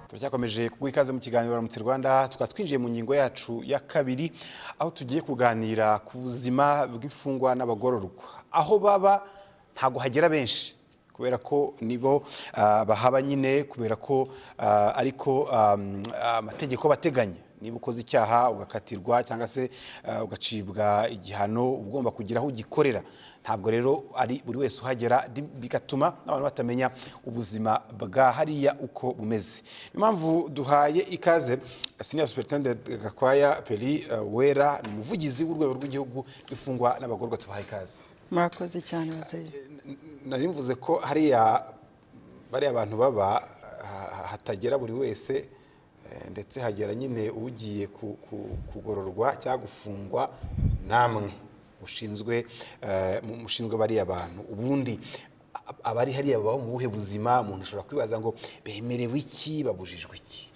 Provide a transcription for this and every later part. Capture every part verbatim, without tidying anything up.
Turacyakomeje kuguha ikaze mu kiganiro Uramutse Rwanda, tukaba twinjiye mu ngingo yacu ya kabiri aho tugiye kuganira ku buzima bw'imfungwa n'abagororwa. Aho baba ntago hagera benshi kubera ko nibo uh, bahaba nyine kubera ko uh, ariko um, amategeko bateganya niba ukoze icyaha ugakatirwa cyangwa se uh, ugacibwa igihano ugomba kugira aho ugikorera. Ntabwo rero ari buri wese uhagera, bigatuma abantu batamenya ubuzima bwa hariya uko bumeze. Impamvu duhaye ikaze Senior Superintendent Gakwaya Peri uh, Wera, umuvugizi w'urwego rw'igihugu rw'imfungwa n'abagororwa. Tubahaye ikaze. Murakoze cyane bazeye. Nari mvuze ko hariya bari abantu baba hatagera buri wese, ndetse hagera nyine ugiye kugororwa cyangwa gufungwa namwe mushinzwe mushinzwe bari abantu. Ubundi abari hariya babaho mu buhe buzima? Umuntu ashobora kwibaza ngo bemerewe iki, babujijwe iki?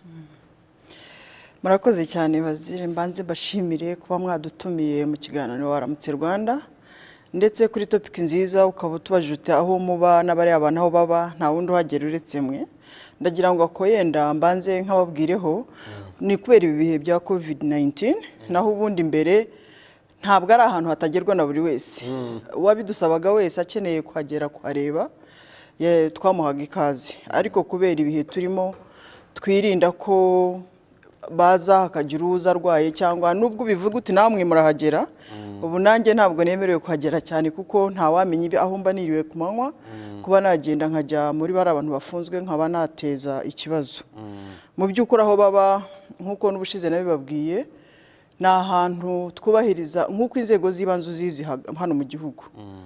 Murakoze cyane bazire, mbanze bashimire kuba mwadutumiye mu kiganiro Waramutse Rwanda, ndetse kuri topic nziza ukaba tubajute aho muba n'abari abantu aho baba nta wundi uhagera uretse mwe. Ndagira ngo ko yenda mbanze nkababwireho ni kubera ibihe bya covid nineteen, naho ubundi mbere ntabwo ari ahantu hatagerwa na buri wese. Uwabidusabaga wese akeneye kuhagera kuhareba twamuhaga ikaze, ariko kubera ibihe turimo twirinda ko baza hakagira uza arwaye, cyangwa nubwo bivuga uti namwe murahagera. Ubu nanjye ntabwo nemerewe kuhagera cyane kuko nta wamenya aho mba niriwe ku manywa, kuba nagenda nkajya muri bari abantu bafunzwe nkaba nateza ikibazo. Mu by'ukuri aho baba nk'uko n'ubushize nabibabwiye, ni ahantu twubahiriza nk'uko inzego z'ibanze uzizi hano mu gihugu.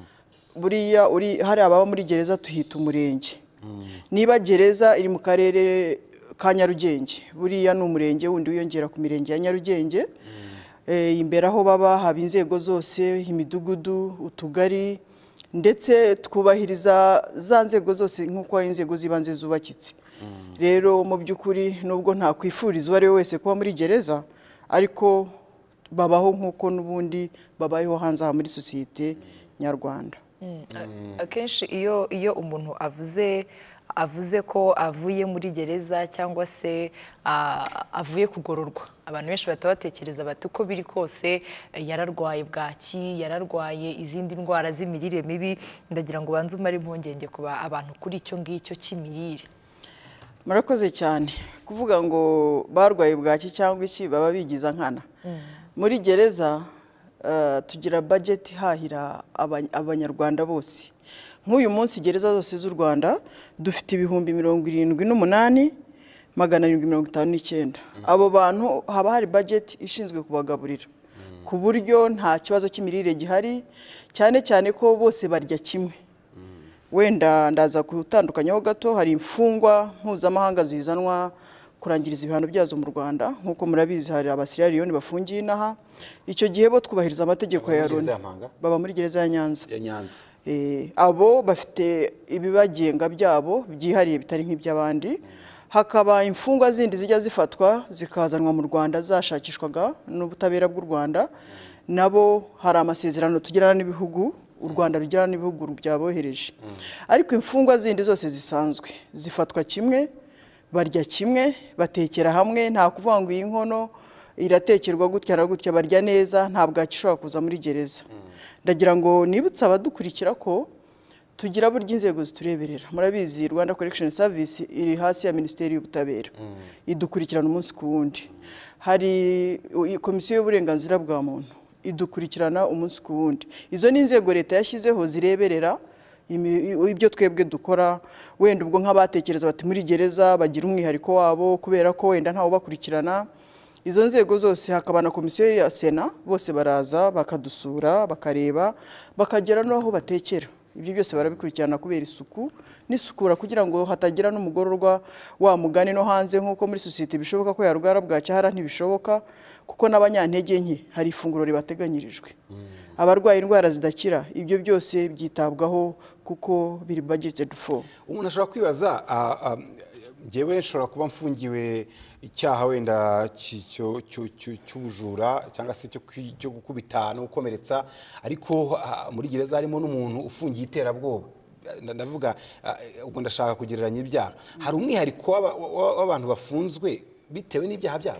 Buriya uri hari ababa muri gereza tuhita umurenge. Niba gereza iri mu karere ka Nyarugenge, buriya ni umurenge wundi wiyongera ku mirenge ya Nyarugenge. Imbere aho baba haba inzego zose, imidugudu, utugari, ndetse twubahiriza za nzego zose nk'uko inzego z'ibanze zubakitse. Rero mu by'ukuri nubwo nta kwifuriza uwo ari we wese kuba muri gereza, ariko babaho nk'uko n'ubundi babayeho hanze aha muri sosiyete nyarwanda. Akenshi iyo iyo umuntu avuze avuze ko avuye muri gereza cyangwa se avuye kugororwa, abantu benshi batabatekereza bati uko biri kose yararwaye bwaki, yararwaye izindi ndwara z'imirire mibi. Ndagira ngo banze umare impungenge kuba abantu kuri icyo ngicyo cy'imirire. Murakoze cyane. Kuvuga ngo barwaye bwaki cyangwa iki baba bigiza nkana. Muri gereza tugira budget hahira abanyarwanda bose. Nk'uyu munsi gereza zose z'u Rwanda dufite ibihumbi mirongo irindwi n'umunani magana arindwi mirongo itanu n'icyenda. Abo bantu haba hari budget ishinzwe kubagaburira, ku buryo nta kibazo cy'imirire gihari, cyane cyane ko bose barya kimwe. Wenda ndaza kutandukanyaho gato, hari imfungwa mpuzamahanga zizanwa kurangiriza ibihano byazo mu Rwanda. Nk'uko murabizi hari abasiriyariyoni bafungiye inaha. Icyo gihe bo twubahiriza amategeko ya Loni, baba muri gereza ya Nyanza. Ya Nyanza. Eh, abo bafite ibibagenga byabo byihariye bitari nk'iby'abandi. Hakaba imfungwa zindi zijya zifatwa zikazanwa mu Rwanda zashakishwaga n'ubutabera bw'u Rwanda. Nabo hari amasezerano tugirana n'ibihugu, u Rwanda rugirana n'ibihugu byabohereje. Ariko imfungwa zindi zose zisanzwe zifatwa kimwe, barya kimwe, batekera hamwe, nta kuvuga ngo iyi nkono iratekerwa gutya na gutya, barya neza, ntabwo akishobora kuza muri gereza. Ndagira ngo nibutsa abadukurikira ko tugira burya inzego zitureberera. Murabizi Rwanda Correction Service iri hasi ya Minisiteri y'Ubutabera, idukurikirana umunsi ku wundi. Hari komisiyo y'uburenganzira bwa muntu idukurikirana umunsi ku wundi. Izo ni inzego leta yashyizeho zireberera ibyo twebwe dukora. Wenda ubwo nk'abatekereza bati muri gereza bagira umwihariko wabo kubera ko wenda ntawo bakurikirana. Izo nzego zose hakaba na komisiyo ya Sena, bose baraza bakadusura bakareba bakagera n'aho batekera. Ibyo byose barabikurikirana kubera isuku n'isukura, kugira ngo hatagira n'umugororwa wa mugani no hanze nk'uko muri sosiyete bishoboka ko yarwara bwacyahara ntibishoboka, kuko n'abanyantege nke hari ifunguro ribateganyirijwe. Abarwaye indwara zidakira, ibyo byose byitabwaho kuko biri budgeted for. Umuntu ashobora kwibaza, ngewe nshobora kuba mfungiwe icyaha wenda cy'ubujura cyangwa se cyo gukubita no gukomeretsa, ariko muri gereza harimo n'umuntu ufungiye iterabwoba. ndavuga ubwo ndashaka kugereranya ibyaha hari umwihariko w'abantu bafunzwe bitewe n'ibyaha byabo.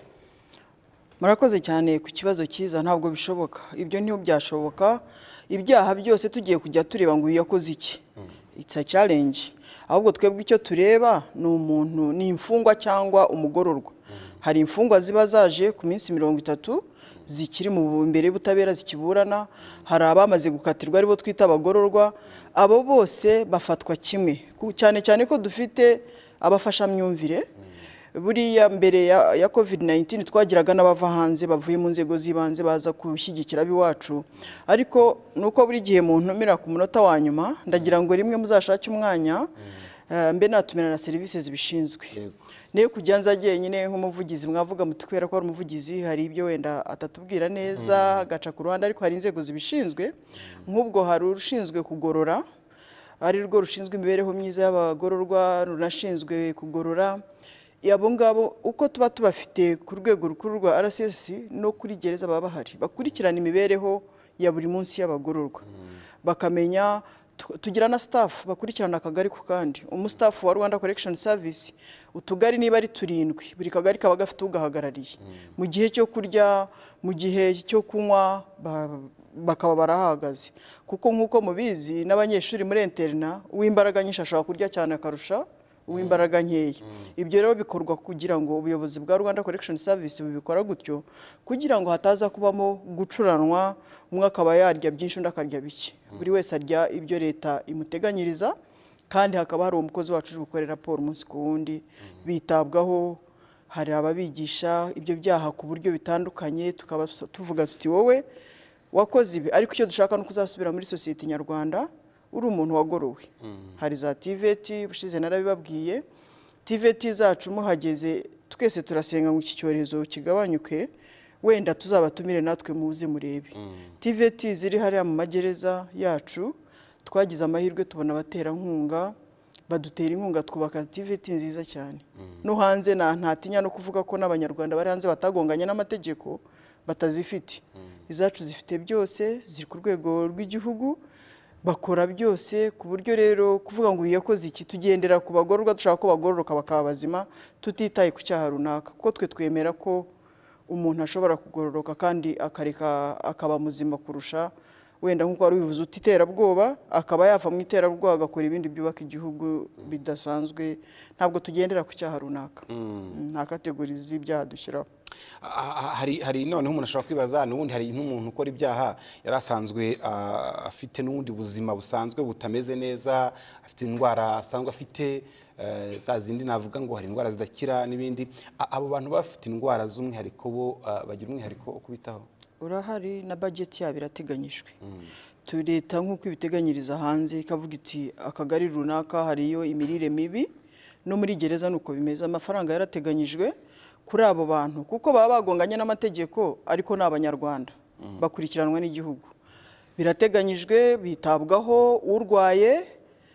Murakoze cyane ku kibazo cyiza, ntabwo bishoboka, ibyo ntiyo byashoboka. Ibyaha byose tugiye kujya tureba ngo uyu yakoze iki, it's a challenge. Ahubwo twebwe icyo tureba ni umuntu, ni imfungwa cyangwa umugororwa. Hari imfungwa ziba zaje ku minsi mirongo itatu zikiri mu mbere y'ubutabera zikiburana, hari abamaze gukatirwa aribo twita abagororwa. Abo bose bafatwa kimwe, cyane cyane ko dufite abafashamyumvire. Buriya mbere ya, ya covid nineteen twagiraga n'abava hanze bavuye mu nzego z'ibanze baza kushyigikira biwacu, ariko nuko buri gihe muntu mira ku munota wa nyuma ndagira ngo rimwe muzashake umwanya uh, mbe natumira na services zibishinzwe. Niyo kujya nzagiye nyine nk'umuvugizi mwavuga muti kubera ko ari umuvugizi hari ibyo wenda atatubwira neza agaca ku ruhande, ariko hari inzego zibishinzwe. Nk'ubwo hari urushinzwe kugorora, ari rwo rushinzwe imibereho myiza y'abagororwa, runashinzwe kugorora abo ngabo uko tuba tubafite ku rwego rukuru rwa R C S no kuri gereza baba bahari bakurikirana imibereho ya buri munsi y'abagororwa, bakamenya. Tugira na staff bakurikirana akagari ku kandi, umu staff wa Rwanda Correction Service utugari niba ari turindwi, buri kagari kaba gafite ugahagarariye. Mu gihe cyo kurya, mu gihe cyo kunywa bakaba barahagaze, kuko nkuko mubizi n'abanyeshuri muri interna uw'imbaraga nyinshi ashobora kurya cyane akarusha uw'imbaraga nkeya. Ibyo rero bikorwa kugira ngo ubuyobozi bwa Rwanda Correction Service bubikora gutyo kugira ngo hataza kubamo gucuranwa, umwe akaba yarya byinshi undi akarya bike. Buri wese arya ibyo leta imuteganyiriza, kandi hakaba hari umukozi wacu uri gukorera raporo umunsi ku wundi, bitabwaho. Hari ababigisha ibyo byaha ku buryo bitandukanye, tukaba tuvuga tuti wowe wakoze ibi, ariko icyo dushaka no kuzasubira muri society nyarwanda uri umuntu wagorowe. Hari za T V T bushize narabibabwiye, T V T zacu muhageze twese turasenga ngo iki cyorezo kigabanyuke, wenda tuzabatumire natwe muze murebe. T V T ziri hariya mu magereza yacu, twagize amahirwe tubona abatera nkunga, badutera inkunga twubaka T V T nziza cyane. No hanze na ntatinya no kuvuga ko n'abanyarwanda bari hanze batagonganye n'amategeko batazifite. Izacu zifite byose, ziri ku rwego rw'igihugu, bakora byose ku buryo rero kuvuga ngo yakoze iki, tugendera ku bagororwa, dushaka ko bagororoka bakaba bazima tutitaye ku cyaha runaka, kuko twe twemera ko umuntu ashobora kugororoka kandi akareka akaba muzima kurusha wenda nkuko wari bivuze utiterabwoba, akaba yava mu iterabwoba agakora ibindi byubaka igihugu bidasanzwe. Ntabwo tugendera ku cyaha runaka, nta kategori z'ibyaha dushyiraho. hari hari noneho umuntu ashobora kwibaza n'ubundi hari n'umuntu ukora ibyaha yarasanzwe afite n'ubundi buzima busanzwe butameze neza, afite indwara asanzwe afite za zindi navuga ngo hari indwara zidakira n'ibindi. Abo bantu bafite indwara z'umwihariko bo bagira umwihariko wo kubitaho. Urahari na budget yabo irateganyijwe. Leta nk'uko ibiteganyiriza hanze ikavuga iti akagari runaka hariyo imirire mibi, no muri gereza nuko bimeze. Amafaranga yarateganyijwe kuri abo bantu kuko baba bagonganye n'amategeko, ariko n'abanyarwanda bakurikiranwa n'igihugu. Birateganyijwe, bitabwaho. Urwaye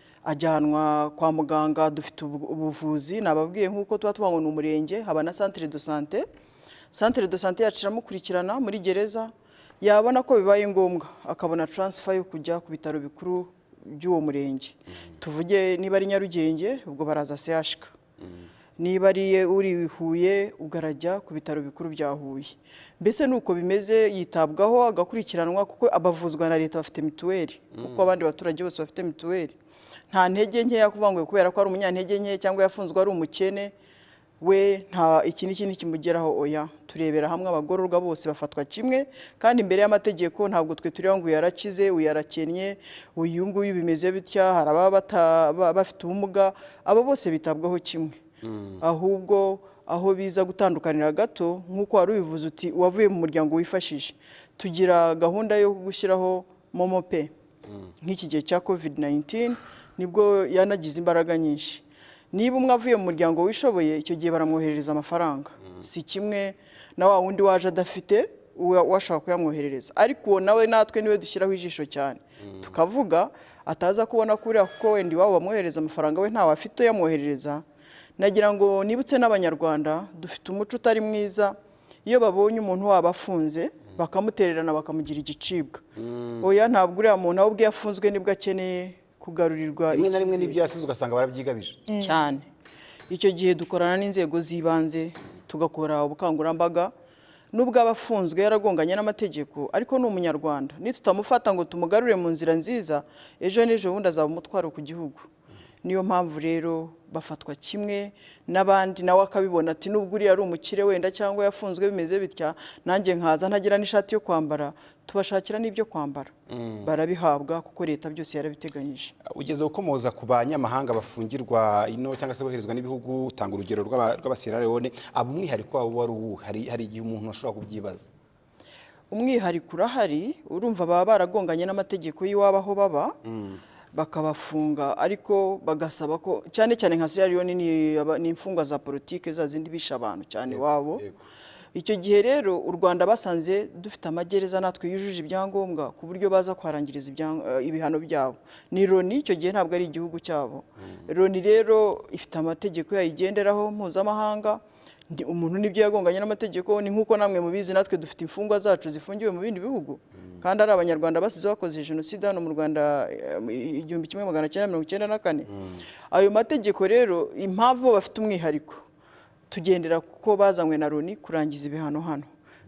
ajyanwa kwa muganga, dufite ubuvuzi nababwiye nkuko tuba tubangwa n'umurenge, haba na centre de santé. Centre de santé yaciramukurikirana muri gereza, yabona ko bibaye ngombwa akabona transfer yo kujya ku bitaro bikuru by'uwo murenge. Tuvuge niba ari Nyarugenge ubwo baraza C H K, niba ari uri Huye ugarajya ku bitaro bikuru bya Huye. Mbese nuko bimeze, yitabwaho agakurikiranwa kuko abavuzwa na leta bafite mituweli uko abandi baturage bose bafite mituweli. Nta ntege nke yakuvangwe kubera ko ari umunyantege nke cyangwa yafunzwe ari umukene, we nta ikindi kintu kimugeraho. Oya, turebera hamwe abagororwa bose bafatwa kimwe, kandi imbere y'amategeko ntabwo twe tureba ngo yarakize uyarakennye uyu nguyu bimeze bitya, haraba bafite ubumuga, abo bose bitabwaho kimwe. Ahubwo aho biza gutandukanira gato nkuko wari ubivuze uti wavuye mu muryango wifashije, tugira gahunda yo gushyiraho momo pe. Nk'iki gihe cya covid nineteen nibwo yanagize imbaraga nyinshi. Niba umwe avuye mu muryango wishoboye, icyo gihe baramwoherereza amafaranga. Si kimwe na wa wundi waje adafite washaka kuyamwoherereza, ariko uwo nawe natwe niwe dushyiraho ijisho cyane, tukavuga ataza kubona kuriya kuko wenda iwabo bamwohereza amafaranga we ntawe afite yamwoherereza. Nagira ngo nibutse n'abanyarwanda dufite umuco utari mwiza, iyo babonye umuntu waba afunze bakamutererana bakamugira igicibwa. Oya, ntabwo uriya muntu ahubwo yafunzwe nibwo akeneye kugarurirwa rimwe na rimwe n'ibyo yasize ugasanga barabyigabije cyane. Icyo gihe dukorana n'inzego z'ibanze tugakora ubukangurambaga, nubwo abafunzwe yaragonganye n'amategeko ariko ni umunyarwanda, nitutamufata ngo tumugarure mu nzira nziza ejo n'ejo bundi azaba umutwaro ku gihugu. Niyo mpamvu rero bafatwa kimwe n'abandi, nawe akabibona ati nubwo uriya ari umukire wenda cyangwa yafunzwe bimeze bitya, nanjye nkaza ntagira n'ishati yo kwambara, tubashakira n'ibyo kwambara barabihabwa kuko leta byose yarabiteganyije. Ugeze ukomoza ku banyamahanga bafungirwa ino cyangwa se boherezwa n'ibihugu, utanga urugero rw'abasirara Leone, abo umwihariko wabo wari uwuhe? hari hari igihe umuntu ashobora kubyibaza. Umwihariko urahari, urumva baba baragonganye n'amategeko y'iwabo aho baba bakabafunga, ariko bagasaba ko cyane cyane nka Sierra Leone ni imfungwa za politike za zindi bisha abantu cyane wabo. Icyo gihe rero u Rwanda basanze dufite amagereza natwe yujuje ibyangombwa ku buryo baza kwarangiriza ibihano byabo. Ni Loni, icyo gihe ntabwo ari igihugu cyabo. Loni rero ifite amategeko yayigenderaho mpuzamahanga, umuntu nibyo yagonganye n'amategeko. Ni nkuko namwe mubizi natwe dufite imfungwa zacu zifungiwe mu bindi bihugu, kandi ari abanyarwanda basize bakoze jenoside hano mu Rwanda igihumbi kimwe magana cyenda mirongo icyenda na kane. Ayo mategeko rero impamvu bafite umwihariko, tugendera kuko bazanywe na Loni kurangiza ibihano hano.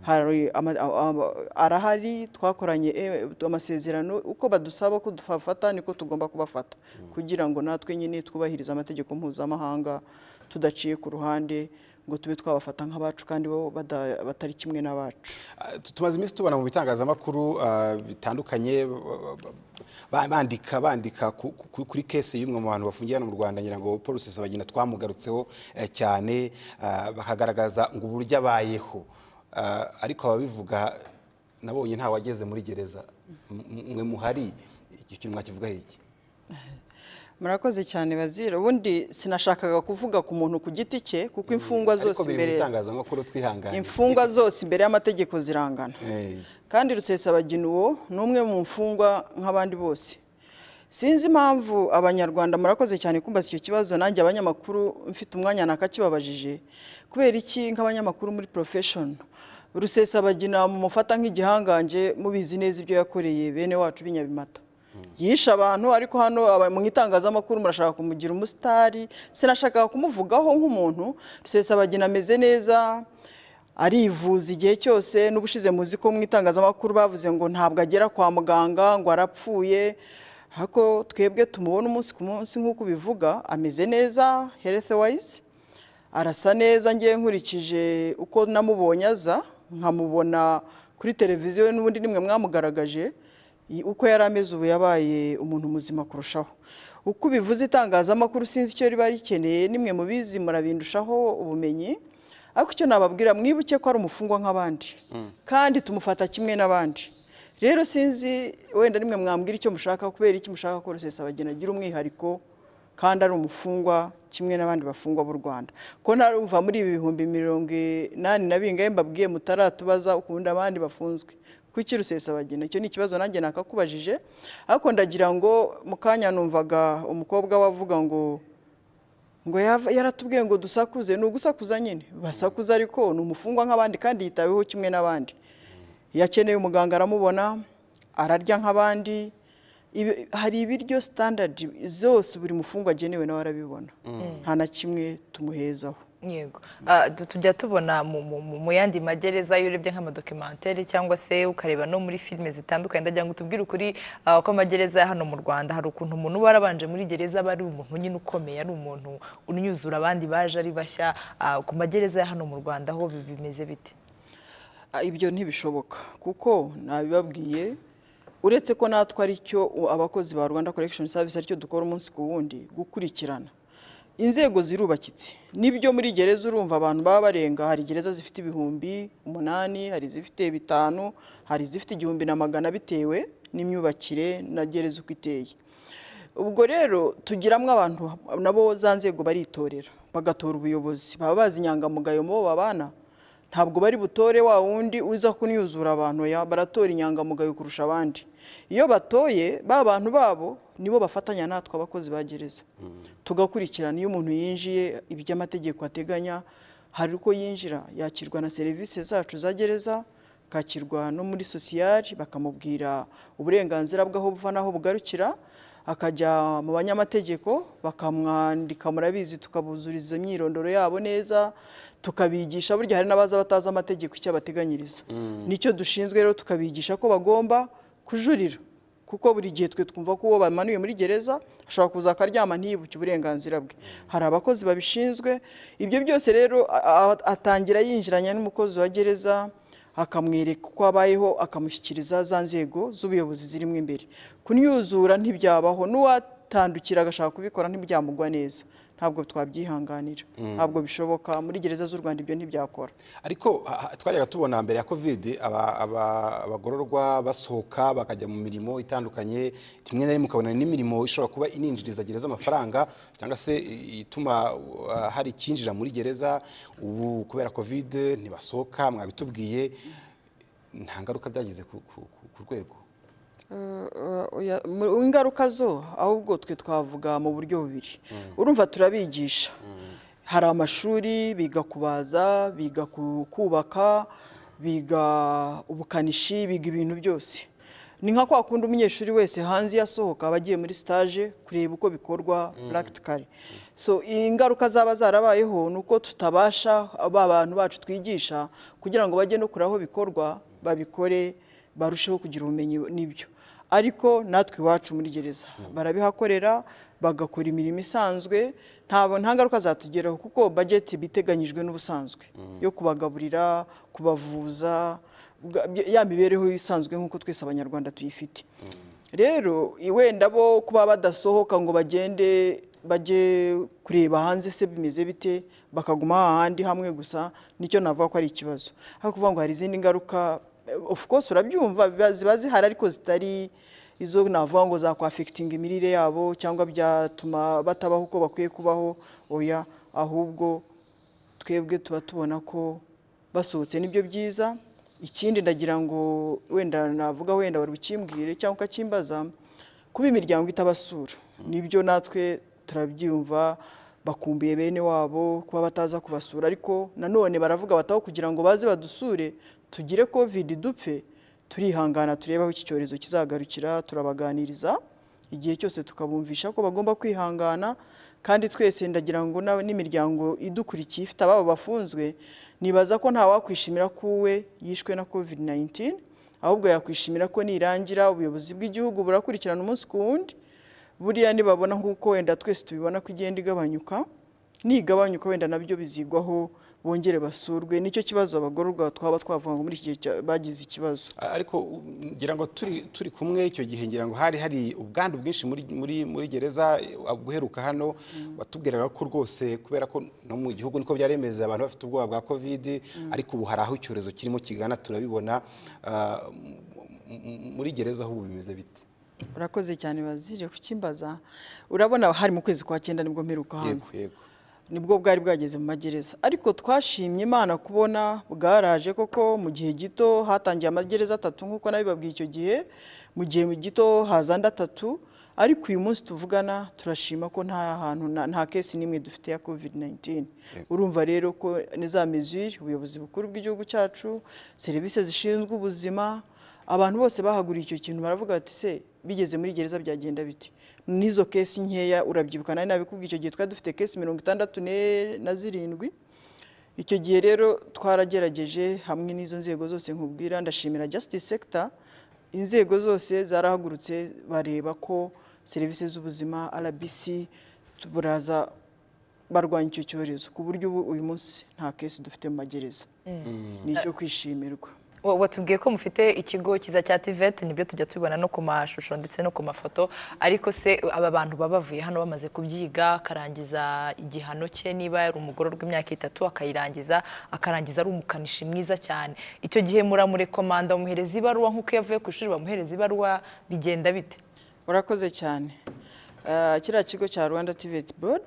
Arahari, twakoranye amasezerano, uko badusaba ko dufafata niko tugomba kubafata kugira ngo natwe nyine twubahirize amategeko mpuzamahanga tudaciye ku ruhande ngo tube twabafata nk'abacu kandi bo batari kimwe n'abacu. Tumaze iminsi tubona mu bitangazamakuru bitandukanye bandika bandika kuri kese y'umwe mu bantu bafungiye hano mu Rwanda, ngira ngo Paul Rusesabagina twamugarutseho cyane, bakagaragaza ngo uburyo abayeho, ariko ababivuga nabonye nta wageze muri gereza. Mwe muhari, iki kintu mwakivugaho iki? Murakoze cyane Bazira. Ubundi sinashakaga kuvuga ku muntu ku giti cye kuko imfungwa zose imbere imfungwa zose imbere y'amategeko zirangana, kandi Rusesabagina uwo ni umwe mu mfungwa nk'abandi bose. Sinzi impamvu abanyarwanda, murakoze cyane kumbaza icyo kibazo, nanjye abanyamakuru mfite umwanya nakakibabajije. Kubera iki nk'abanyamakuru muri profession Rusesabagina mumufata nk'igihanganje, mubizi neza ibyo yakoreye bene wacu b'inyabimata? Yishe abantu, ariko hano mu itangazamakuru murashaka kumugira umusitari. Sinashakaga kumuvugaho nk'umuntu. Rusesabagina ameze neza, arivuza igihe cyose. N'ubushize muzi ko mu itangazamakuru bavuze ngo ntabwo agera kwa muganga, ngo arapfuye. Hako twebwe tumubona umunsi ku munsi nk'uko bivuga, ameze neza health wise, arasa neza. Ngiye nkurikije uko namubonye aza, nkamubona kuri televiziyo n'ubundi nimwe mwamugaragaje, uko yari ameze ubu yabaye umuntu muzima kurushaho. Uko bivuze itangazamakuru sinzi icyo riba rikeneye, nimwe mubizi murabindushaho ubumenyi, ariko icyo nababwira mwibuke ko ari umufungwa nk'abandi kandi tumufata kimwe n'abandi. Rero sinzi wenda nimwe mwambwira icyo mushaka, kubera iki mushaka ko Rusesabagina agira umwihariko kandi ari umufungwa kimwe n'abandi bafungwa b'u Rwanda. Ko ntarumva muri ibi bihumbi mirongo inani na bingahe mbabwiye mutaratubaza ukunda abandi bafunzwe kuki Rusesabagina? Icyo ni ikibazo nanjye nakakubajije, ariko ndagira ngo mukanya numvaga umukobwa wavuga ngo ngo yaratubwiye ngo dusakuze. Ni ugusakuza nyine, basakuza ariko ni umufungwa nk'abandi kandi yitaweho kimwe n'abandi. Yakeneye umuganga aramubona, ararya nk'abandi. Hari ibiryo standard zose buri mufungwa agenewe nawe arabibona, nta na kimwe tumuhezaho. Yego, tujya tubona mu yandi magereza iyo urebye nk'amadokumentari cyangwa se ukareba no muri filime zitandukanye. Ndagira ngo tubwire ukuri ko amagereza ya hano mu Rwanda hari ukuntu umuntu uba warabanje muri gereza aba ari umuntu nyine ukomeye, ari umuntu unyuzura abandi baje ari bashya. Ku magereza ya hano mu Rwanda ho bimeze bite? Ibyo ntibishoboka kuko nabibabwiye, uretse ko natwe ari cyo abakozi ba Rwanda Correction Service aricyo dukora umunsi ku wundi, gukurikirana. Inzego zirubakitse, nibyo muri gereza urumva abantu baba barenga. Hari gereza zifite ibihumbi umunani, hari zifite bitanu, hari zifite igihumbi na magana bitewe n'imyubakire na gereza uko iteye. Ubwo rero tugiramwe abantu nabo za nzego baritorera, bagatora ubuyobozi, baba bazi inyangamugayo mu babana. Ntabwo bari butore wa wundi uza kunyuzura abantu, ya baratora inyangamugayo kurusha abandi. Iyo batoye ba bantu babo nibo bafatanya natwe abakozi ba gereza, tugakurikirana. Iyo umuntu yinjiye iby'amategeko ateganya, hari uko yinjira, yakirwa na serivisi zacu za gereza, kakirwa no muri sociale, bakamubwira uburenganzira bwaho buva naho bugarukira. akajya mu banyamategeko bakamwandika, murabizi tukabuzuriza imyirondoro yabo neza, tukabigisha. Burya hari n'abaza batazi amategeko icyo abateganyiriza, nicyo dushinzwe rero, tukabigisha ko bagomba kujurira, kuko buri gihe twe twumva ko uwo bamanuye muri gereza ashobora kuza akaryama ntiyibuke uburenganzira bwe. Hari abakozi babishinzwe. Ibyo byose rero atangira yinjiranya n'umukozi wa gereza, akamwereka uko abayeho, akamushyikiriza za nzego z'ubuyobozi zirimo imbere. Kunyuzura ntibyabaho, n'uwatandukira agashaka kubikora ntibyamugwa neza, ntabwo twabyihanganira, ntabwo bishoboka. Muri gereza z'u Rwanda ibyo ntibyakora. Ariko twajyaga tubona mbere ya covid abagororwa basohoka bakajya mu mirimo itandukanye, rimwe na rimwe ukabona n'imirimo ishobora kuba ininjiriza gereza amafaranga cyangwa se ituma hari ikinjira muri gereza. Ubu kubera covid ntibasohoka, mwabitubwiye, nta ngaruka byagize ku rwego? Ingaruka zo ahubwo twe twavuga mu buryo bubiri. Urumva turabigisha, hari amashuri biga kubaza, biga kubaka, biga ubukanishi, biga ibintu byose. Ni nka kwa kundi umunyeshuri wese hanze yasohoka abagiye muri stage kureba uko bikorwa practically. So ingaruka zaba zarabayeho nuko tutabasha aba bantu bacu twigisha kugira ngo bajye no kuraho bikorwa babikore, barusheho kugira ubumenyi n'ibyo. Ariko natwe iwacu muri gereza barabihakorera, bagakora imirimo isanzwe, ntabwo nta ngaruka zatugeraho kuko budget biteganyijwe n'ubusanzwe yo kubagaburira, kubavuza, ya mibereho isanzwe nk'uko twese abanyarwanda tuyifite. Rero wenda bo kuba badasohoka ngo bagende bajye kureba hanze se bimeze bite, bakaguma ahandi hamwe gusa, nicyo navuga ko ari ikibazo. Ariko kuvuga ngo hari izindi ngaruka, of course urabyumva ziba zihari, ariko zitari izo navuga ngo za kwafectinga imirire yabo cyangwa byatuma batabaho uko bakwiye kubaho. Oya, ahubwo twebwe tuba tubona ko basohotse nibyo byiza. Ikindi ndagira ngo wenda navuga, wenda bari bukimbwire cyangwa ukakimbaza, kuba imiryango itabasura nibyo natwe turabyumva, bakumbuye bene wabo kuba bataza kubasura. Ariko nanone baravuga bataho kugira ngo baze badusure tugire covid dupfe, turihangana tureba aho iki cyorezo kizagarukira, turabaganiriza igihe cyose tukabumvisha ko bagomba kwihangana. Kandi twese ndagira ngo n'imiryango idukurikiye ifite ababo bafunzwe, nibaza ko nta wakwishimira kuwe yishwe na covid nineteen, ahubwo yakwishimira ko nirangira ubuyobozi bw'igihugu burakurikirana umunsi ku wundi. Buriya nibabona nk'uko wenda twese tubibona ko igenda igabanyuka, nigabanyuka wenda nabyo bizigwaho, bongere basurwe. Nicyo kibazo abagororwa twaba twavuga ngo muri iki gihe bagize ikibazo. Ariko ngira ngo turi turi kumwe icyo gihe, ngira ngo hari hari ubwandu bwinshi muri muri muri gereza guheruka hano, batubwiraga ko rwose kubera ko no mu gihugu niko byaremeze abantu bafite ubwoba bwa covid, ariko ubu hari aho icyorezo kirimo kigana turabibona. Muri gereza aho bimeze bite? Urakoze cyane bazire kukimbaza. Urabona hari mu kwezi kwa cyenda nibwo mperuka hano. Yego yego. Nibwo bwari bwageze mu magereza, ariko twashimye Imana kubona bwaraje koko mu gihe gito. Hatangiye amagereza atatu nk'uko nabibabwiye icyo gihe, mu gihe gito haza andi atatu. Ariko uyu munsi tuvugana turashima ko nta hantu nta kesi nimwe dufite ya covid nineteen. Urumva rero ko neza mesure ubuyobozi bukuru bw'igihugu cyacu, serivisi zishinzwe ubuzima, abantu bose bahaguriye icyo kintu baravuga ati se bigeze muri gereza byagenda biti. Nizo kesi nkeya urabyibuka nari nabikubwiye icyo gihe twari dufite kesi mirongo itandatu na zirindwi. Icyo gihe rero twaragerageje hamwe n'izo nzego zose nkubwira. Ndashimira justice sector, inzego zose zarahagurutse bareba ko serivisi z'ubuzima R B C tuburaza barwanya icyo cyorezo, ku buryo uyu munsi nta kesi dufite mu magereza. Nicyo kwishimirwa. Watubwiye ko mufite ikigo kiza cya T V E T, nibyo tujya tubona no ku mashusho ndetse no ku mafoto. Ariko se aba bantu babavuye hano bamaze kubyiga, akarangiza igihano cye, niba yari umugororwa w'imyaka itatu akayirangiza, akarangiza ari umukanishi mwiza cyane, icyo gihe muramurekomanda umuhereza ibaruwa nk'uko yavuye ku ishuri bamuhereza ibaruwa, bigenda bite? Urakoze cyane. Kiriya kigo cya Rwanda T V E T Board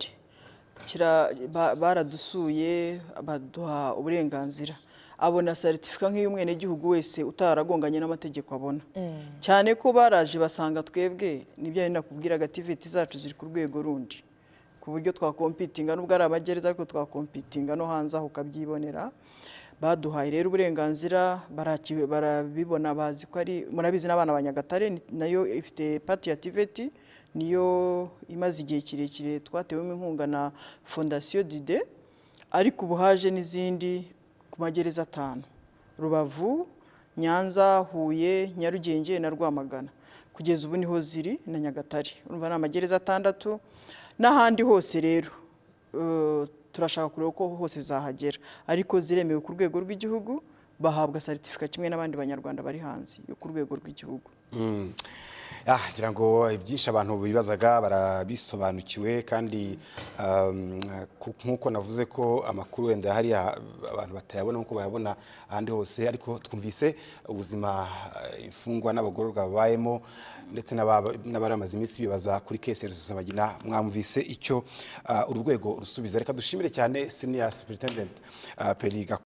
baradusuye baduha uburenganzira, abona certificate nk'iy'umwene gihugu wese utaragonganye n'amategeko abona. Cyane ko baraje basanga twebwe nibyo ari nakubwiraga T V E T zacu ziri ku rwego rundi, ku buryo twakompitinga n'ubwo ari amagereza ariko twakompitinga no hanze aho ukabyibonera. Baduhaye rero uburenganzira, barakiwe barabibona, bazi ko ari murabizi n'abana ba Nyagatare nayo ifite party ya T V E T, niyo imaze igihe kirekire twatewemo inkunga na fondasiyo dide ariko ubu haje n'izindi ku magereza atanu Rubavu Nyanza Huye Nyarugenge na Rwamagana kugeza ubu niho ziri na Nyagatare urumva ni amagereza atandatu n'ahandi hose rero uh, turashaka kureba ko hose zahagera ariko ziremewe ku rwego rw'igihugu bahabwa certificate kimwe n'abandi banyarwanda bari hanze yo ku rwego rw'igihugu. Mm. Ah, ngira ngo ibyinshi abantu bibazaga barabisobanukiwe kandi um, nkuko navuze ko amakuru wenda hari abantu batayabona nkuko bayabona ahandi hose ariko twumvise ubuzima imfungwa n'abagororwa babayemo ndetse n'abaramaze iminsi bibaza kuri case Rusesabagina mwamvise icyo uh, urwego rusubiza reka dushimire cyane senior superintendent uh, Periga